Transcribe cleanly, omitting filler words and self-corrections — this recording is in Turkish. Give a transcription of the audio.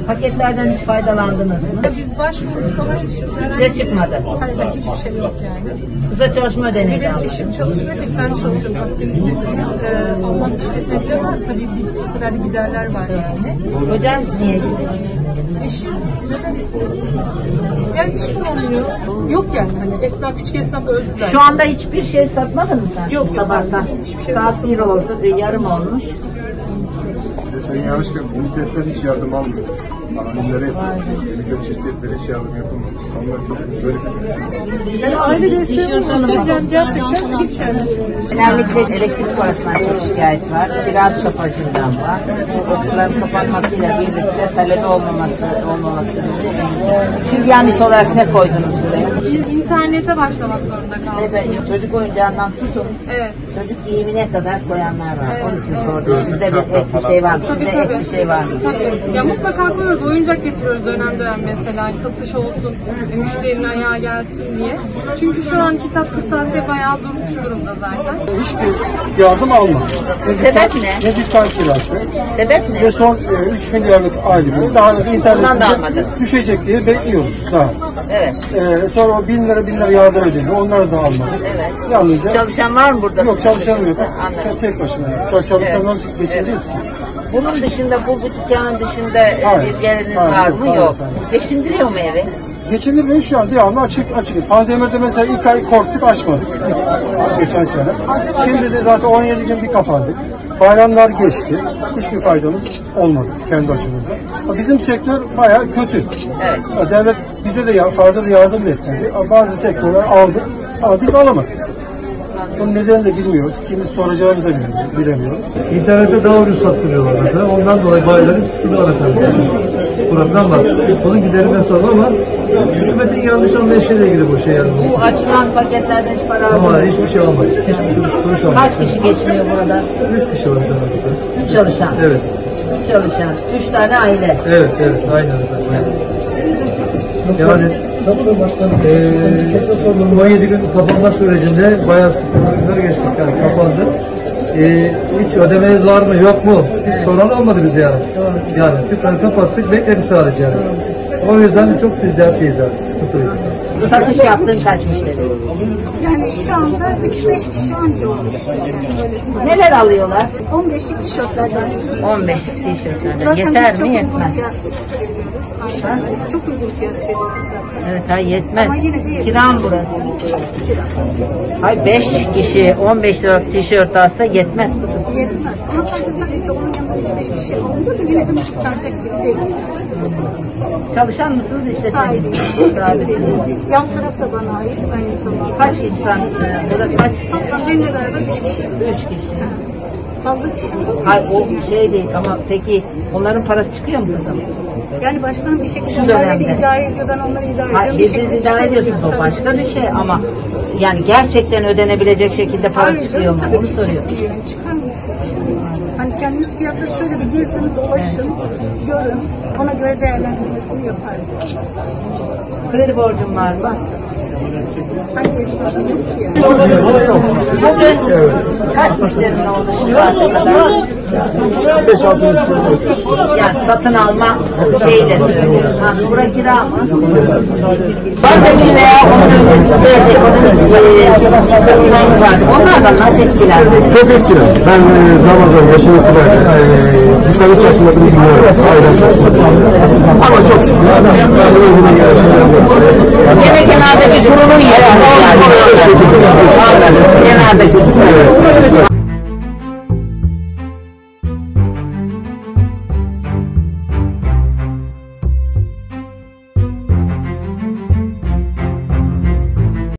Paketlerden hiç faydalandınız mı? Biz başvurduk ama Size çıkmadı. hayır, hiçbir şey yok yani. Kısa çalışma ödeneği de Benim almış. eşim çalışmıyor, tek ben çalışıyorum asgari ücretle. Alman işletmeci ama tabii bir kadar giderler var yani. Hocam niye gidiyor? Eşim neden istiyorsun? Yani iş bulamıyor. Yok yani hani esnaf, küçük esnaf öldü zaten. Şu anda hiçbir şey satmadın mı sen? Yok, Sabahtan. hiçbir şey Saat 1 oldu, yarım olmuş. Sayın Yarışkan, ünitetler hiç yardım almıyor. Annemlere yapıyor. Ünite şirketlere hiç yardım yapılmıyor. Onlar çok böyle. Yani aile desteği olması gerçekten hiç yani. Genellikle elektrik parasından çok şikayet var. Biraz kapacından var. Okulların kapanmasıyla birlikte talep olmaması Siz yanlış olarak ne koydunuz buraya? İnternete başlamak zorunda kaldım. Mesela çocuk oyuncağından tutun. Evet. Çocuk giyimine kadar koyanlar var. Evet. Onun için sordum. Sizde bir ek bir şey var mı? Sizde ek bir şey var mı? Tabii. Ya mutlaka koyuyoruz. Oyuncak getiriyoruz dönem dönem mesela. Hani satış olsun, müşterinin ayağa gelsin diye. Çünkü şu an kitap kırtasiye bayağı durmuş durumda zaten. Hiçbir yardım almadı. Sebep ne? Ne dükkan kirası. Sebep ne? Ve son 3 milyarlık ailemiz daha Ondan da internette almadı. düşecek diye bekliyoruz daha. Evet. Sonra o 1000 lira yardım ödedi. Onları da almadı. Evet. Yalnızca Çalışan var mı burada? yok, çalışan yok. Anladım. Tek başına. Çalışan nasıl geçineceğiz ki? Bunun dışında, bu dükkanın dışında Hayır, bir geliriniz hayır, var yok, mı? hayır, Yok. hayır. Geçindiriyor mu evi? Geçindirmeyi şu an devamlı açık. Pandemide mesela ilk ay korktuk, açmadık. Geçen sene. Şimdi de zaten 17 gün bir kapandık. Bayramlar geçti. Hiçbir faydamız olmadı kendi açımızda. Bizim sektör bayağı kötü. Evet. Devlet bize de fazla da yardım etmedi. Bazı sektörler aldı ama biz alamadık. Bunun nedenini de bilmiyoruz. Kimimiz soracağımızı da bilemiyoruz. İnternette daha ucuz sattırıyorlar mesela. Ondan dolayı bayilerin sıkıntılar efendim. Problem var. Onun giderine sorun ama hükümetin yanlış anlayışıyla ilgili bu şey yani. Bu açılan paketlerden hiç para Ama almıyor. hiçbir şey olmaz. Hiçbir kuruş olmaz. Kaç kişi geçiniyor burada? 3 kişi var efendim. 3 çalışan. Evet. 3 çalışan. 3 tane aile. Evet. Aynen efendim. Yani 17 gün kapanma sürecinde bayağı sıkıntılar geçtik yani kapandı. Hiç ödemeniz var mı yok mu? Hiç soran olmadı bize yani. Yani dükkanı kapattık bekledik sadece yani. O yüzden çok dertliyiz yani. Sıkıntılıyız. Satış yaptığın kaç müşteri? Yani şu anda 3-5 kişi anca olmuş. Neler alıyorlar? 15'lik tişörtlerden. 15'lik tişörtlerden. Zaten Yeter biz mi? çok Yetmez. uygun fiyat veriyoruz. Ha? Çok uygun fiyat veriyoruz zaten. Evet, hayır yetmez. Ama yine de yetmez. Kiram burası. Kira. Hayır 5 kişi 15 lira tişört alsa yetmez kızım. Yetmez. Ama sadece tabii ki onun yanında 3-5 kişi alınca da yine de müşteri gibi değil. Çalışan mısınız Sahibi. işletmeci? Yan taraf da bana ait aynı zamanda. Kaç insan? Burada kaç? Toplam benimle beraber 3 kişi. 3 kişi. Fazla kişi mi? Hayır o şey değil ama peki onların parası çıkıyor mu kızım? Yani başkanım bir şekilde Şu onlarla dönemde. idare ediyor. Ben onları idare ediyorum. Hayır Bir birbirinizi şekilde idare ediyorsunuz o çıkıyor. başka bir şey ama yani gerçekten ödenebilecek şekilde parası Hayır, çıkıyor mu? tabii Onu ki soruyorum. çıkıyor. Çıkar mısınız? Hani kendiniz fiyatları şöyle bir gezin, dolaşın, görün. Ona göre değerlendirmesini yaparsınız. Kredi borcum var mı? Hangi esnafın çok iyi? Bugün kaç müşterinin oldu şu saate kadar? 5-6 müşteri. Yani satın alma şeyiyle söylüyorum. Ha, bura kira mı? Pandemi veya onun öncesinde ekonomik kırılma vardı. Onlardan nasıl etkilendiniz? Çok etkiler. Ben zaman yaşını kadar dükkanı çalışmadığımı biliyorum.